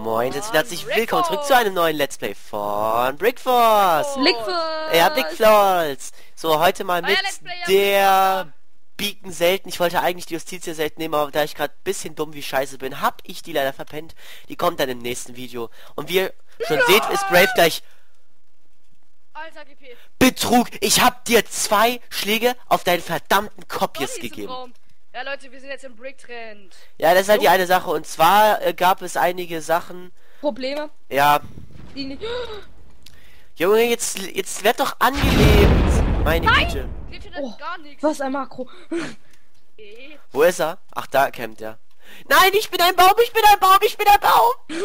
Moin, und herzlich willkommen zurück zu einem neuen Let's Play von Brickforce. Ja, Brickforce. So, heute mal mit der Beacon selten. Ich wollte eigentlich die Justitia selten nehmen, aber da ich gerade ein bisschen dumm wie scheiße bin, hab ich die leider verpennt. Die kommt dann im nächsten Video. Und wie ihr schon seht, ist Brave gleich... Alter, GP. Betrug! Ich hab dir 2 Schläge auf deinen verdammten Kopies gegeben. Ja, Leute, wir sind jetzt im Brick-Trend. Ja, das ist halt die eine Sache. Und zwar gab es einige Sachen... Probleme? Ja. Die nicht... Junge, jetzt werd doch angelebt. Meine Güte. Oh, was ein Makro. Wo ist er? Ach, da campt er. Nein, ich bin ein Baum, ich bin ein Baum, ich bin ein Baum.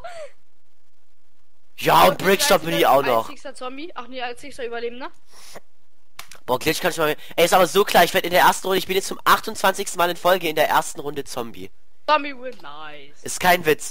Ja, und Brickstop bin ich auch noch. Als Zombie? Ach nee, als nächster Überlebender. Boah, Glitch kann ich mal... Ey, ist aber so klar, ich werde in der ersten Runde... Ich bin jetzt zum 28. Mal in Folge in der ersten Runde Zombie. Zombie win, nice. Ist kein Witz.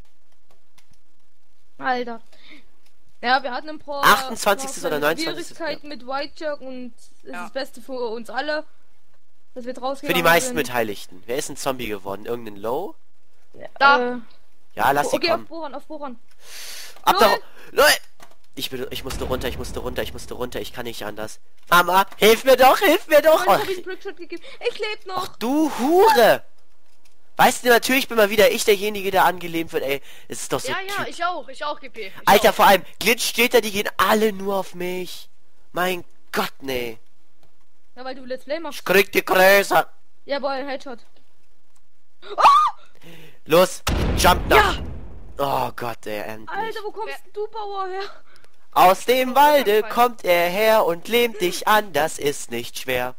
Alter. Ja, wir hatten ein paar... 28. oder 29. Schwierigkeiten mit White Jerk und es ist das Beste für uns alle. Dass wir draußen für die meisten Beteiligten. Wer ist ein Zombie geworden? Irgendein Low? Da. Ja, lass sie okay, kommen. auf Bohren. Ab da... Leute! Ich musste runter, ich kann nicht anders. Mama, hilf mir doch, hilf mir doch! Oh, ich lebe noch! Ach du Hure! Weißt du, natürlich bin mal wieder ich derjenige, der angelebt wird, ey. Es ist doch so... Ja, ich auch, GP. Alter, vor allem, Glitch steht da, die gehen alle nur auf mich. Mein Gott, nee. Ja, weil du Let's Play machst. Ich krieg die Größe. Jawohl, Headshot. Oh! Los, jump nach. Ja. Oh Gott, ey, endlich. Alter, wo kommst du, Bauer, her? Aus dem Walde kommt er her und lehnt dich an, das ist nicht schwer.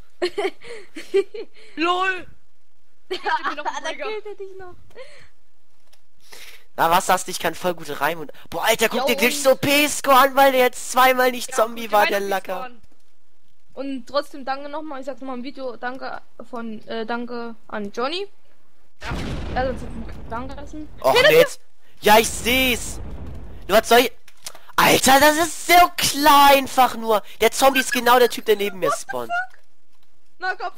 LOL! Da killt er dich noch. Na, was sagst du? Ich kann voll gut reimen und... Boah, Alter, guck dir Glitch so P-Score an, weil der jetzt zweimal nicht Zombie war, der Lacker. Und trotzdem danke nochmal, ich sag's nochmal im Video, danke an Johnny. Ja. Also, danke lassen. Och, nee, jetzt... Ja, ich seh's. Du was soll ich... Alter, das ist so klar einfach nur. Der Zombie ist genau der Typ, der neben mir spawnt. Na komm,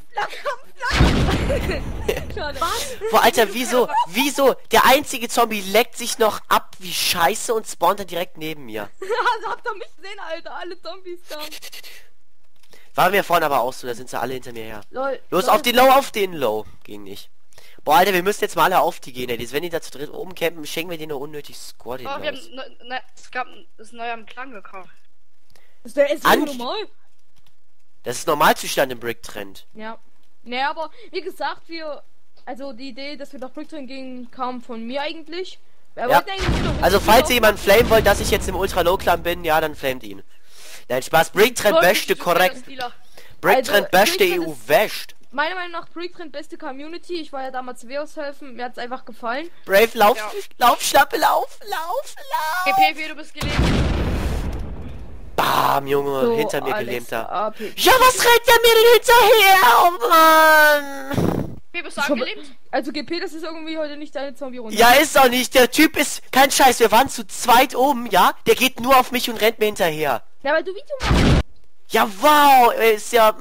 Schade. Boah, Alter, wieso? Der einzige Zombie leckt sich noch ab wie Scheiße und spawnt dann direkt neben mir. Also habt ihr mich gesehen, Alter, alle Zombies kamen. War mir vorhin aber auch so, da sind sie alle hinter mir her. Lol, los, auf den Low. Ging nicht. Boah, Alter, wir müssen jetzt mal alle auf die gehen, ey. Wenn die da zu dritt oben campen, schenken wir denen nur unnötig Score. Oh, wir haben, es gab das neue am Klang gekauft. Ist der normal? Das ist Normalzustand im Brick-Trend. Ja. Naja, aber wie gesagt, also die Idee, dass wir nach Brick-Trend gingen, kam von mir eigentlich. Ja. Also falls ihr jemanden flamen wollt, dass ich jetzt im Ultra-Low-Clan bin, ja, dann flamet ihn. Nein, Spaß. Brick-Trend beste korrekt. Brick-Trend beste EU wäscht. Meiner Meinung nach Brick-Trend beste Community. Ich war ja damals Wehrhaushelfen, mir hat's einfach gefallen. Brave, lauf, Schlappe, lauf! GP, du bist gelähmt. Bam, Junge, so, hinter mir Alex, gelähmter. APP. Ja, was rennt der mir denn hinterher? Oh Mann! GP, bist du angelähmt? Also GP, das ist irgendwie heute nicht deine Zombie-Runde. Ja, ist auch nicht. Der Typ ist... Kein Scheiß, wir waren zu zweit oben, ja? Der geht nur auf mich und rennt mir hinterher. Ja, weil du Video machst. Ja, wow, ist ja...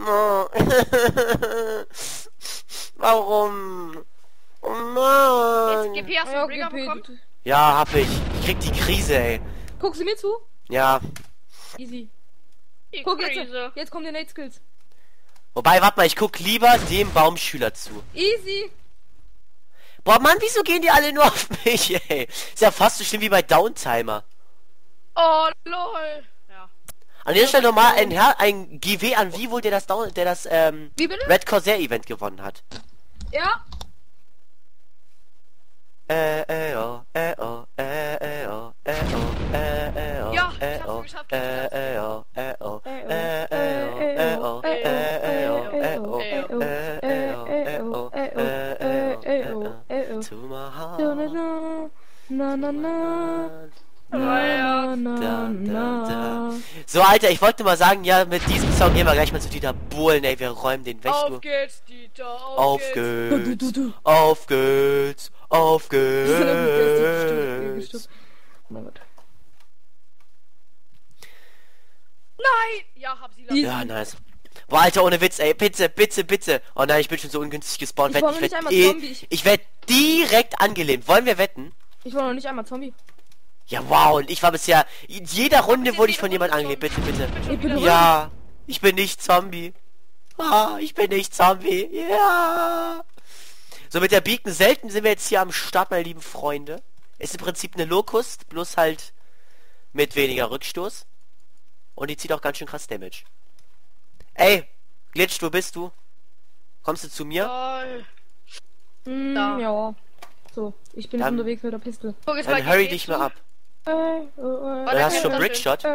Warum? Oh Mann. Jetzt, GP, hast du einen Bringer bekommen? Ja, hab ich. Ich krieg die Krise, ey. Guckst du mir zu? Ja. Easy. Guck jetzt kommen die Nate Skills. Wobei, warte mal, ich guck lieber dem Baumschüler zu. Easy. Boah, Mann, wieso gehen die alle nur auf mich, ey? Ist ja fast so schlimm wie bei Downtimer. Oh, lol. Ja. An der Stelle nochmal ein GW an Vivo, der das Red Corsair Event gewonnen hat. Ja. So, Alter, ich wollte mal sagen, ja, mit diesem Song gehen wir gleich mal zu Dieter Bohlen, ey, wir räumen den weg. Auf geht's, Dieter, auf geht's. Auf geht's. Auf geht's. Mein Gott. Nein! Ja, hab sie. Ja, nice. Boah, Alter, ohne Witz, ey, bitte. Oh nein, ich bin schon so ungünstig gespawnt. Ich werd direkt angelebt. Wollen wir wetten? Ich war noch nicht einmal Zombie. Ja, wow, und ich war bisher... In jeder Runde wurde ich von jemandem angelegt. Bitte, bitte. Ja, ich bin nicht Zombie. Ah, ich bin nicht Zombie. Ja. So, mit der Beacon selten sind wir jetzt hier am Start, meine lieben Freunde. Ist im Prinzip eine Locust, bloß halt mit weniger Rückstoß. Und die zieht auch ganz schön krass Damage. Ey, Glitch, wo bist du? Kommst du zu mir? Ja. So, ich bin jetzt unterwegs mit der Pistole. Dann hurry dich mal ab. Dann hast du schon Brickshot.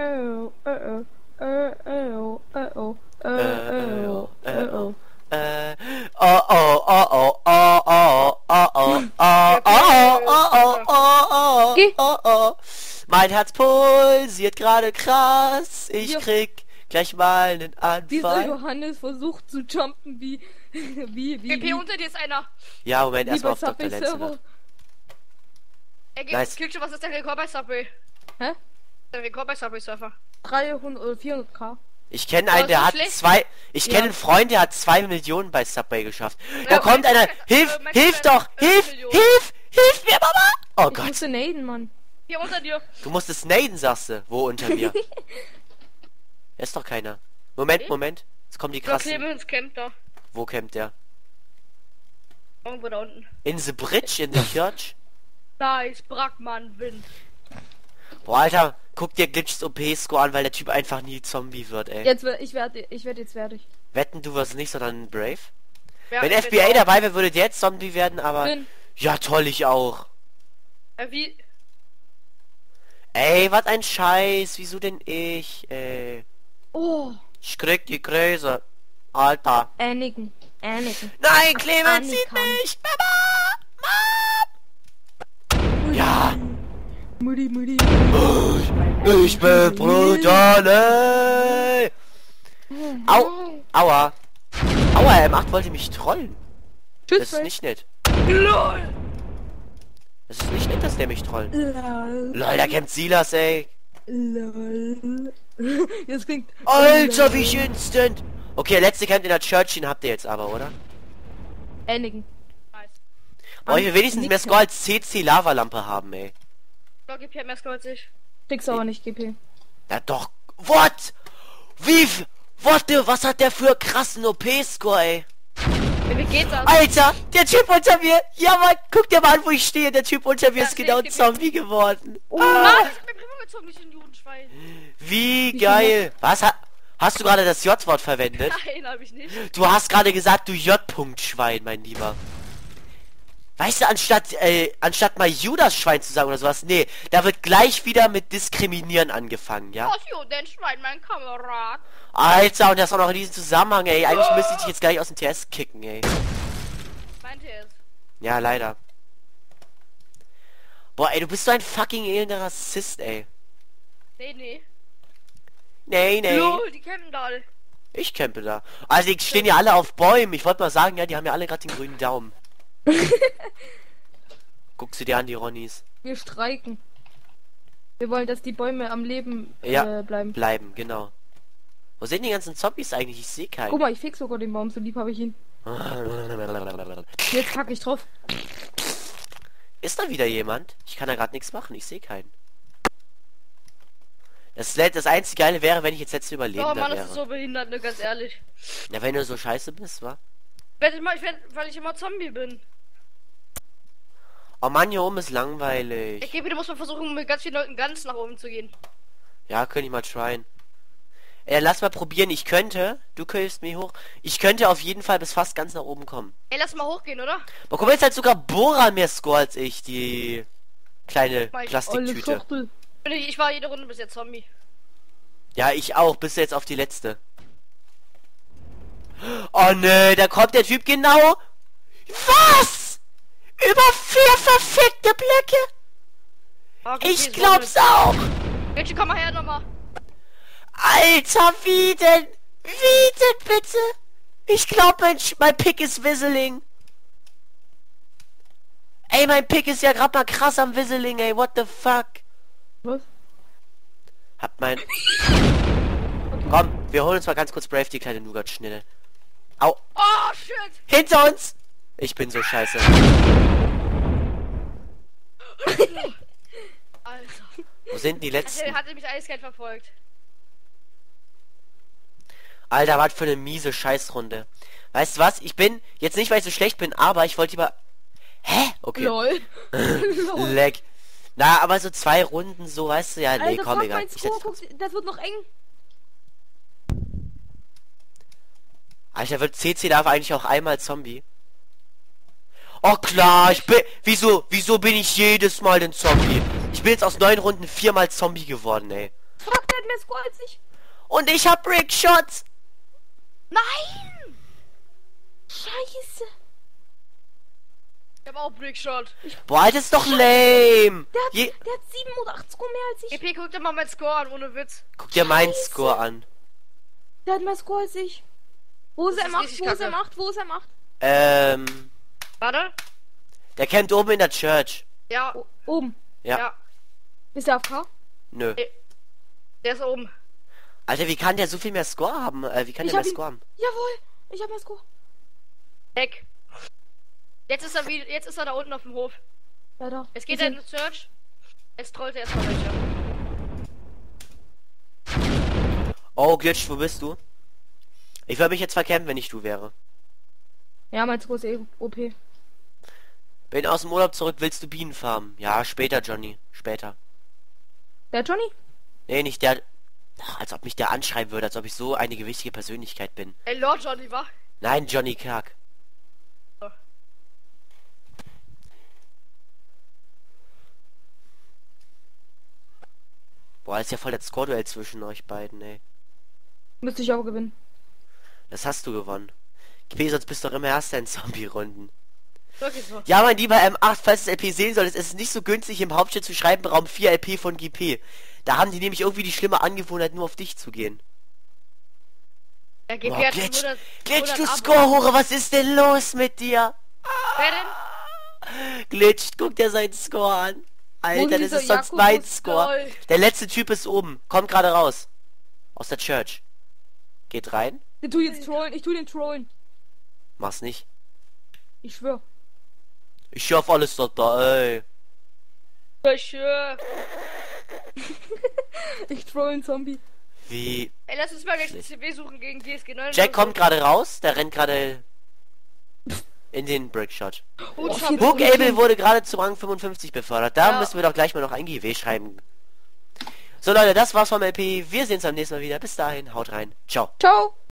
Mein Herz pulsiert gerade krass. Ich krieg gleich mal einen Anfall. Dieser Johannes versucht zu jumpen wie GP, unter dir ist einer. Ja, Moment, erstmal auf Dr. Lenz. Nice. Klick schon, was ist der Rekord bei Subway? Hä? Der Rekord bei Subway Surfer. 300 oder 400k. Ich kenne einen, der hat zwei... Ich kenne einen Freund, der hat 2 Millionen bei Subway geschafft. Da kommt einer... Hilf doch! Hilf mir, Mama! Oh Gott. Ich musste naden, Mann. Hier unter dir. Du musstest naden, sagst du. Wo unter mir? Ist doch keiner. Moment. Jetzt kommen die krassen. Clemens campt da. Wo campt der? Irgendwo da unten. In the bridge, in the church? Nice, Brackmann, Wind. Boah, Alter, guck dir Glitch's OP-Score an, weil der Typ einfach nie Zombie wird, ey. Ich werde jetzt fertig. Wetten, du wirst nicht, sondern Brave? Ja, wenn FBA dabei wäre, würde der jetzt Zombie werden, aber... Ja, toll, ich auch. Wie? Ey, was ein Scheiß. Wieso denn ich, ey? Oh. Ich krieg die Kräse. Alter. Anakin. Nein, Clemens sieht mich. Mama! Mom! Ja. Mutti. Ich bin brutal, ey. Aua. M8 wollte mich trollen. Tschüss, das ist nicht nett. LOL. Das ist nicht nett, dass der mich trollt. Lol, da kämpft Silas, ey. LOL. Das klingt... Alter, wie ich instant. Okay, der letzte Camp in der Church, den habt ihr jetzt aber, oder? Anakin. Nice. Brauche ich wenigstens mehr Score als CC Lavalampe haben, ey. Ja, GP hat mehr Score als ich. Kriegst aber nicht, GP. Ja doch. What? Was hat der für krassen OP-Score, ey? Wie geht's aus? Alter, der Typ unter mir. Ja, Mann, guck dir mal an, wo ich stehe. Der Typ unter mir ist genau Zombie geworden. Oh, ich hab mir Primo gezogen, nicht in Judenschwein. Wie geil. Was? Hast du gerade das J-Wort verwendet? Nein, hab ich nicht. Du hast gerade gesagt, du J-Punkt-Schwein, mein Lieber. Weißt du, anstatt mal Judas-Schwein zu sagen oder sowas, nee, da wird gleich wieder mit Diskriminieren angefangen, ja? Was Judenschwein, mein Kamerad? Alter, und das auch noch in diesem Zusammenhang, ey. Eigentlich müsste ich dich jetzt gleich aus dem TS kicken, ey. Mein TS. Ja, leider. Boah, ey, du bist so ein fucking elender Rassist, ey. Nee. Nee. Lol, die campen da alle. Ich campe da. Also, die stehen ja alle auf Bäumen. Ich wollte mal sagen, ja, die haben ja alle gerade den grünen Daumen. Guck sie dir an, die Ronnies. Wir streiken. Wir wollen, dass die Bäume am Leben bleiben. Bleiben, genau. Wo sind die ganzen Zombies eigentlich? Ich sehe keinen. Guck mal, ich fix sogar den Baum, so lieb habe ich ihn. Jetzt kacke ich drauf. Ist da wieder jemand? Ich kann da gerade nichts machen, ich sehe keinen. Das einzige Geile wäre, wenn ich jetzt letzte Überlebender wäre. Oh Mann, das ist so behindert, ne, ganz ehrlich. Ja, wenn du so scheiße bist, wa? Weil ich immer Zombie bin. Oh Mann, hier oben ist langweilig. Ich gebe, du musst mal versuchen, mit ganz vielen Leuten ganz nach oben zu gehen. Ja, könnte ich mal tryen. Ey, lass mal probieren. Ich könnte, du könntest mich hoch. Ich könnte auf jeden Fall bis fast ganz nach oben kommen. Ey, lass mal hochgehen, oder? Aber guck mal, jetzt hat sogar Bora mehr Score als ich, die kleine Plastiktüte. Ich war jede Runde bis jetzt Zombie. Ja, ich auch, bis jetzt auf die letzte. Oh ne, da kommt der Typ genau. Was? Über 4 verfickte Blöcke? Okay, ich glaub's auch. Jetzt komm mal her nochmal. Alter, wie denn? Wie denn bitte? Ich glaub, mein Pick ist Whistling. Ey, mein Pick ist ja gerade mal krass am Whistling, ey. What the fuck? Was? Okay. Komm, wir holen uns mal ganz kurz Brave, die kleine Nougat-Schnelle. Au. Oh, shit. Hinter uns. Ich bin so scheiße. Alter. Wo sind die letzten? Hatte mich eiskalt verfolgt. Alter, was für eine miese Scheißrunde. Weißt du was? Ich bin, jetzt nicht, weil ich so schlecht bin, aber ich wollte lieber... Hä? Okay. LOL. Leck. Na, aber so 2 Runden so, weißt du, ja, nee, Alter, komm, fuck, egal. mein Score, guck, das wird noch eng. Alter, wird CC darf eigentlich auch einmal Zombie. Oh klar, ich bin... Wieso bin ich jedes Mal den Zombie? Ich bin jetzt aus 9 Runden 4-mal Zombie geworden, ey. Fuck, der hat mehr Score als ich. Und ich hab Brickshots. Nein! Scheiße. Ich hab auch Brickshot. Boah, das ist doch lame. Der hat 7 oder 8 Score mehr als ich. EP, guck dir mal meinen Score an, ohne Witz. Guck dir meinen Scheiße. Score an. Der hat mehr Score als ich. Wo ist Das er ist macht? richtig Wo ist er kacke. macht? Wo ist er macht? Warte. Der kennt oben in der Church. Ja. Oben. Ja. Ja. Ist der AFK? Nö. Der ist oben. Alter, wie kann der so viel mehr Score haben? Wie kann der mehr Score haben? Jawohl, ich hab mehr Score. Heck. Jetzt ist er da unten auf dem Hof. Ja, da. Es geht Wir in den Search. Jetzt trollt er erstmal welche. Oh, Glitch, wo bist du? Ich würde mich jetzt verkämpfen, wenn ich du wäre. Ja, mein Score ist eh OP. Bin aus dem Urlaub zurück, willst du Bienen farmen? Ja, später, Johnny. Später. Der Johnny? Nee, nicht der... Ach, als ob mich der anschreiben würde, als ob ich so eine gewichtige Persönlichkeit bin. Ey, Lord Johnny, wa? Nein, Johnny Clark. So. Boah, ist ja voll das Score-Duell zwischen euch beiden, ey. Müsste ich aber gewinnen. Das hast du gewonnen. GP, sonst bist du doch immer Erster in Zombie-Runden. Wirklich so. Ja, mein lieber M8, falls du LP sehen solltest, es ist nicht so günstig im Hauptchat zu schreiben, Raum 4 LP von GP. Da haben die nämlich irgendwie die schlimme Angewohnheit, nur auf dich zu gehen. Ja, GP Boah, hat Glitch, 100, Glitch, 100 du Abo. Score-Hure, was ist denn los mit dir? Wer denn? Glitch, guck dir seinen Score an. Alter, das dieser ist sonst Jakobus mein Score. Gold. Der letzte Typ ist oben, kommt gerade raus. Aus der Church. Geht rein. Den tu jetzt trollen, ich tu den trollen. Mach's nicht. Ich schwör. Ich schaff alles da, ey. Ich troll einen Zombie. Wie? Ey, lass uns mal gleich ein CW suchen gegen GSG 9. Jack kommt gerade raus, der rennt gerade in den Brickshot. Gut, Hook Abel wurde gerade zum Rang 55 befördert. Da Ja. müssen wir doch gleich mal noch ein GW schreiben. So Leute, das war's vom LP. Wir sehen uns am nächsten Mal wieder. Bis dahin, haut rein. Ciao. Ciao.